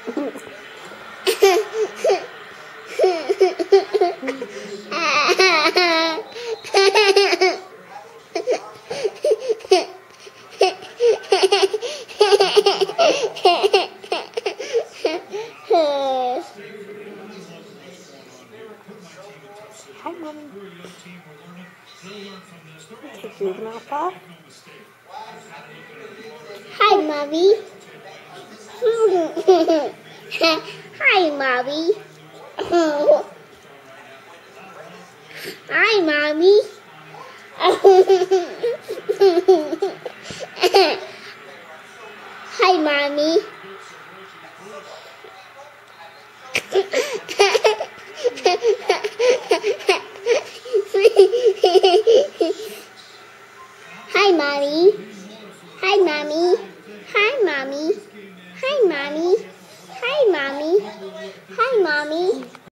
Hi, Mommy. Take your mouth off. Hi, Mommy. Hi, Mommy. Hi, Mommy. Hi, Mommy. Hi, Mommy. Hi, Mommy. Hi, Mommy. Hi, Mommy. Hi, Mommy. Hi, Mommy.